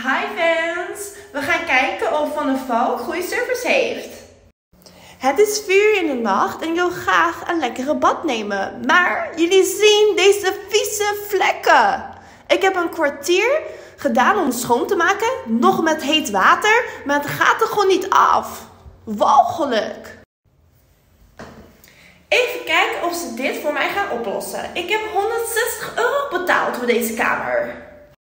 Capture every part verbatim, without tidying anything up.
Hi fans! We gaan kijken of Van der Valk goede service heeft. Het is vier uur in de nacht en ik wil graag een lekkere bad nemen. Maar jullie zien deze vieze vlekken. Ik heb een kwartier gedaan om het schoon te maken. Nog met heet water. Maar het gaat er gewoon niet af. Walgelijk. Even kijken of ze dit voor mij gaan oplossen. Ik heb honderdzestig euro betaald voor deze kamer.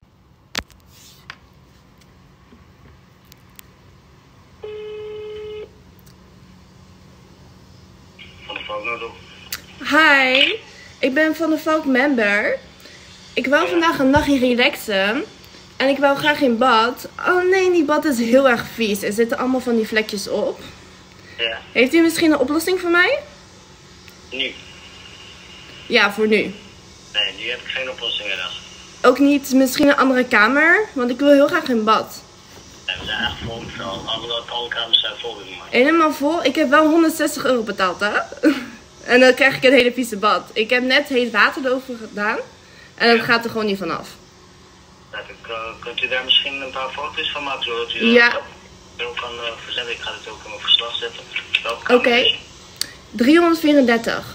Van der Valk Noodop. Hi, ik ben Van der Valk member. Ik wil vandaag een nachtje relaxen. En ik wil graag in bad. Oh nee, die bad is heel erg vies. Er zitten allemaal van die vlekjes op. Ja. Heeft u misschien een oplossing voor mij? Nu? Ja, voor nu. Nee, nu heb ik geen oplossing helaas. Ook niet misschien een andere kamer? Want ik wil heel graag in bad. Nee, we zijn echt vol met al. Alle, alle kamers zijn vol met mij. Helemaal vol? Ik heb wel honderdzestig euro betaald, hè? En dan krijg ik een hele vieze bad. Ik heb net heet water erover gedaan. En dat gaat er gewoon niet vanaf. Kunt u daar misschien een paar foto's van maken, zodat u Ja. dat kan uh, verzenden? Ik ga dit ook in mijn verslag zetten. Oké. Okay. driehonderdvierendertig.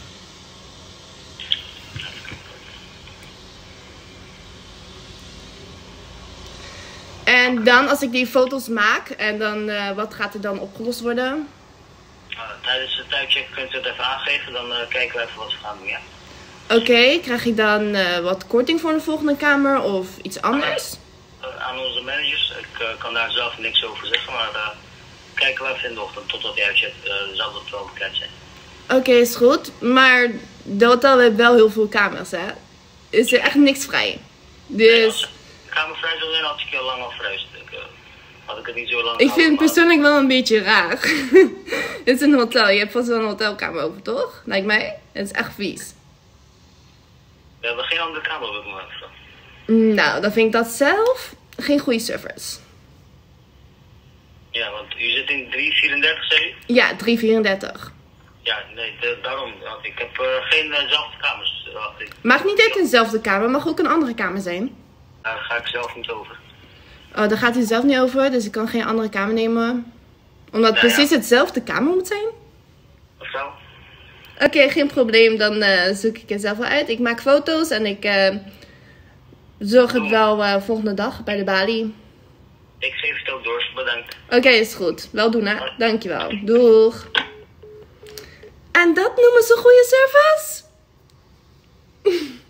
En dan als ik die foto's maak, en dan uh, wat gaat er dan opgelost worden? Uh, tijdens de tijdcheck kunt u het even aangeven, dan uh, kijken we even wat we gaan doen, ja? Oké, okay, krijg ik dan uh, wat korting voor de volgende kamer of iets anders? Uh, uh, aan onze managers, ik uh, kan daar zelf niks over zeggen, maar uh, kijken we even in de ochtend. Totdat die uitzet uh, zal dat wel bekend zijn. Oké, okay, is goed. Maar de hotel heeft wel heel veel kamers, hè? Is er echt niks vrij. Dus... Nee, als de kamer vrij zou zijn, had ik heel lang al verhuisd. Ik, uh, had ik het niet zo lang Ik vind het persoonlijk wel een beetje raar. Het is een hotel. Je hebt vast wel een hotelkamer over, toch? Lijkt mij. Het is echt vies. We hebben geen andere kamer op het moment. Nou, dan vind ik dat zelf geen goede service. Ja, want u zit in drie vierendertig, zei u? Ja, drie vierendertig. Ja, nee, de, daarom. Want ik heb uh, geen dezelfde uh, kamers. Uh, Mag niet uit dezelfde kamer, mag ook een andere kamer zijn. Daar ga ik zelf niet over. Oh, daar gaat u zelf niet over, dus ik kan geen andere kamer nemen. Omdat het nou, precies ja. hetzelfde kamer moet zijn? Of zo? Oké, okay, geen probleem. Dan uh, zoek ik het zelf wel uit. Ik maak foto's en ik uh, zorg het wel uh, volgende dag bij de balie. Ik geef het ook door, bedankt. Oké, okay, is goed. Wel doen, hè? Dankjewel. Doeg. En dat noemen ze goede service?